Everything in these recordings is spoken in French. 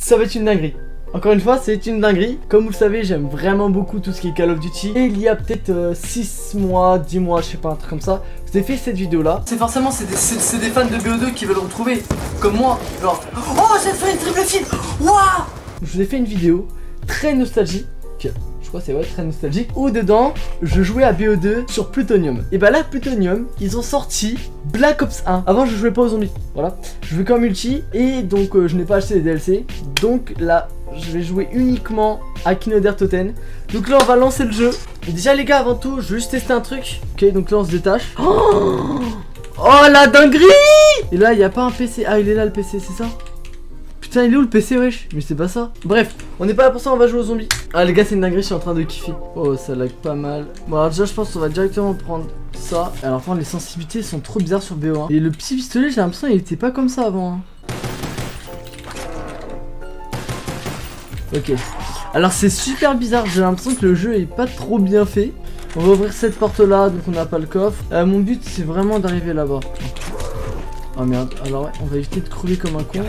ça va être une dinguerie. Encore une fois, c'est une dinguerie. Comme vous le savez, j'aime vraiment beaucoup tout ce qui est Call of Duty. Et il y a peut-être 6 mois, 10 mois, je sais pas, un truc comme ça, je vous ai fait cette vidéo là. C'est forcément, c'est des fans de BO2 qui veulent retrouver, comme moi, genre, oh, j'ai fait une triple kill. Waouh. Je vous ai fait une vidéo très nostalgique. Je crois que c'est ouais, très nostalgique. Où dedans, je jouais à BO2 sur Plutonium. Et bah là, Plutonium, ils ont sorti Black Ops 1. Avant, je jouais pas aux zombies. Voilà. Je jouais qu'en multi. Et donc, je n'ai pas acheté les DLC. Donc là, je vais jouer uniquement à Kino der Toten. Donc là, on va lancer le jeu. Et déjà, les gars, avant tout, je vais juste tester un truc. Ok, donc là, on se détache. Oh la dinguerie! Et là, il n'y a pas un PC. Ah, il est là le PC, c'est ça? Putain, il est où le PC, wesh? Mais c'est pas ça. Bref, on n'est pas là pour ça, on va jouer aux zombies. Ah les gars, c'est une dinguerie, je suis en train de kiffer. Oh, ça lag pas mal. Bon, alors déjà, je pense qu'on va directement prendre ça. Alors, par contre, les sensibilités sont trop bizarres sur BO1. Et le petit pistolet, j'ai l'impression qu'il était pas comme ça avant. Hein. Ok. Alors, c'est super bizarre, j'ai l'impression que le jeu est pas trop bien fait. On va ouvrir cette porte là, donc on n'a pas le coffre. Mon but, c'est vraiment d'arriver là-bas. Oh merde, alors ouais, on va éviter de crever comme un con.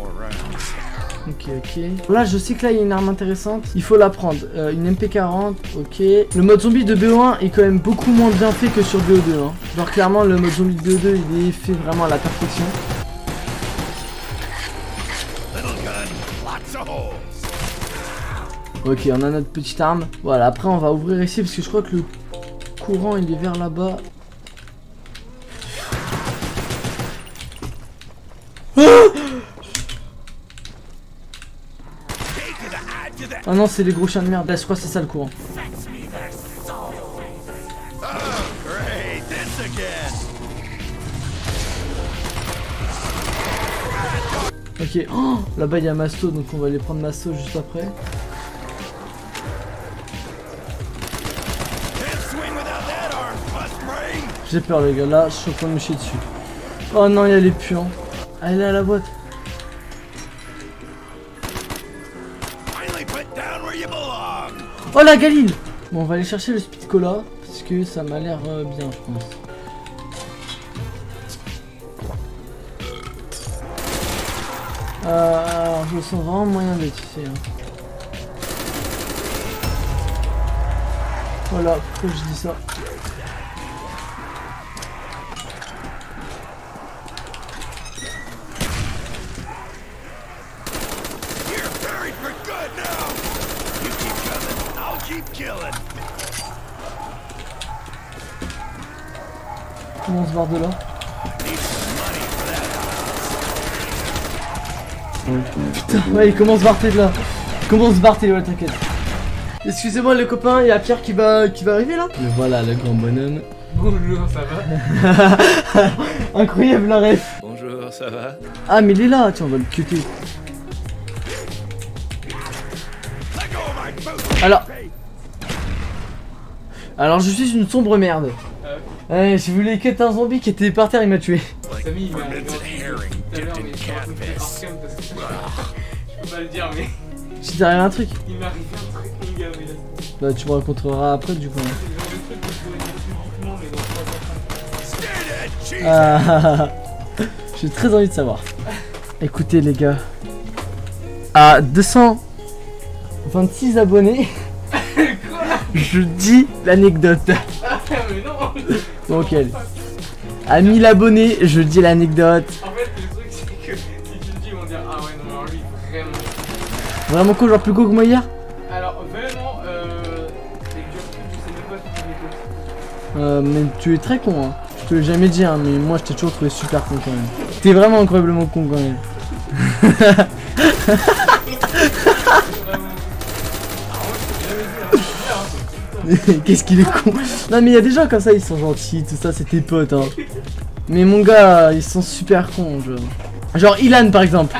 Ok. Là, je sais que là, il y a une arme intéressante. Il faut la prendre. Une MP40, ok. Le mode zombie de BO1 est quand même beaucoup moins bien fait que sur BO2. Hein. Genre, clairement, le mode zombie de BO2, il est fait vraiment à la perfection. Ok, on a notre petite arme. Voilà, après, on va ouvrir ici parce que je crois que le courant, il est vers là-bas. Oh non, c'est les gros chiens de merde. Là, je crois que c'est ça le courant. Ok, oh, là-bas il y a Masto, donc on va aller prendre Masto juste après. J'ai peur les gars, là je suis en train de me chier dessus. Oh non, il y a les puants. Ah, elle est à la boîte. Oh la Galil. Bon, on va aller chercher le Speed Cola parce que ça m'a l'air bien, je pense. Alors, je sens vraiment moyen d'être ici. Hein. Voilà, pourquoi je dis ça? Comment on se barre de là? Putain, ouais, il commence à se barrer de là. Il commence à se barrer, ouais, t'inquiète. Excusez-moi les copains, il y a Pierre qui va arriver là. Le voilà, le grand bonhomme. Bonjour, ça va? Incroyable la ref. Bonjour, ça va? Ah mais il est là, tiens, on va le cuter. Alors je suis une sombre merde. Ouais, j'ai voulu cut un zombie qui était par terre, il m'a tué. Samy, il m'a arrivé un truc tout à l'heure, mais je Arkham parce que je peux pas le dire, mais. Si t'es arrivé un truc. Il m'est arrivé un truc, mon gars, mais là. Bah, tu me raconteras après, du coup. Ah, j'ai très envie de savoir. Écoutez, les gars. À 226 abonnés. Je dis l'anecdote. Ah, mais non. Bon, ok. À 1000 abonnés, je dis l'anecdote. En fait, le truc, c'est que si tu le dis, ils vont dire ah ouais, non, alors lui, vraiment. Vraiment cool, genre plus cool que moi hier? Alors, vraiment, c'est que je sais même pas si tu Mais tu es très con, hein. Je te l'ai jamais dit, hein, mais moi je t'ai toujours trouvé super con quand même. T'es vraiment incroyablement con quand même. Qu'est-ce qu'il est con. Non mais il y a des gens comme ça, ils sont gentils, tout ça, c'est tes potes hein. Mais mon gars, ils sont super cons genre Ilan par exemple.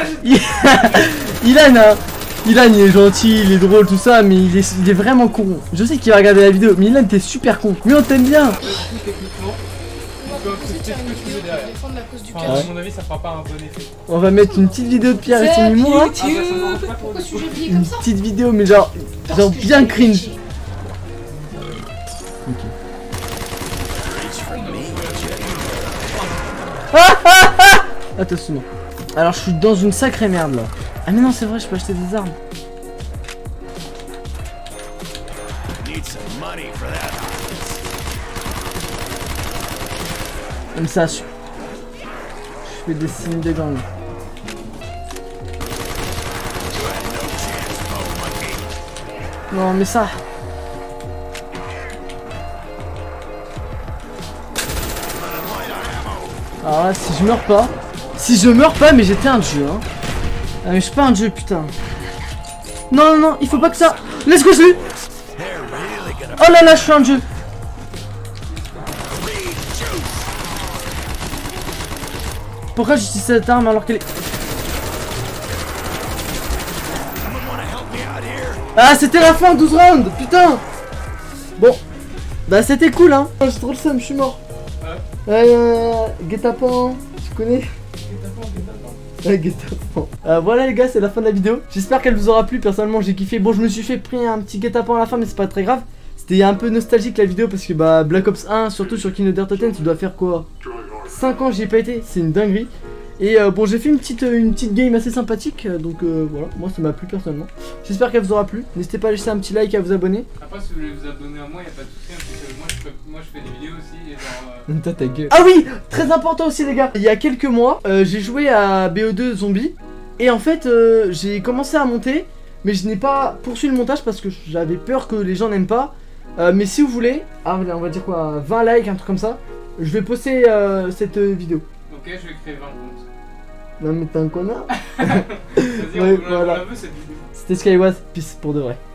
Ilan hein. Ilan il est gentil, il est drôle tout ça, mais il est vraiment con. Je sais qu'il va regarder la vidéo, mais Ilan t'es super con. Mais on t'aime bien. À mon avis, ça fera pas un bon effet. On va mettre une petite vidéo de Pierre et son humour. Une petite vidéo, mais genre bien cringe. Okay. Attention. Alors je suis dans une sacrée merde là. Ah mais non c'est vrai, je peux acheter des armes. Comme ça, je fais des signes de gang. Non mais ça. Alors là, si je meurs pas. Si je meurs pas, mais j'étais un dieu, hein. Ah mais je suis pas un dieu, putain. Non, non, non, il faut pas que ça. Let's go, je l'ai. Oh là là, je suis un dieu. Pourquoi j'utilise cette arme alors qu'elle est... Ah, c'était la fin, 12 rounds, putain. Bon. Bah c'était cool, hein. J'ai trop le seum, je suis mort. Guet-apens, tu connais? Guet-apens. Voilà les gars, c'est la fin de la vidéo. J'espère qu'elle vous aura plu. Personnellement j'ai kiffé. Bon, je me suis fait pris un petit guet-apens à la fin, mais c'est pas très grave. C'était un peu nostalgique la vidéo parce que bah Black Ops 1, surtout sur King of Death, tu dois faire quoi, 5 ans j'y ai pas été, c'est une dinguerie. Et bon, j'ai fait une petite game assez sympathique, donc voilà, moi ça m'a plu personnellement. J'espère qu'elle vous aura plu. N'hésitez pas à laisser un petit like et à vous abonner. Après, si vous voulez vous abonner à moi, y'a pas de soucis, parce que moi je fais des vidéos aussi et genre. T'as ta gueule. Ah oui, très important aussi les gars. Il y a quelques mois, j'ai joué à BO2 Zombie et en fait j'ai commencé à monter, mais je n'ai pas poursuivi le montage parce que j'avais peur que les gens n'aiment pas. Mais si vous voulez, on va dire quoi, 20 likes, un truc comme ça, je vais poster cette vidéo. Ok, je vais créer 20 comptes. Non mais t'es un connard. Vas-y, Ouais, on la voilà. veut cette vidéo. C'était Skywaz, peace pour de vrai.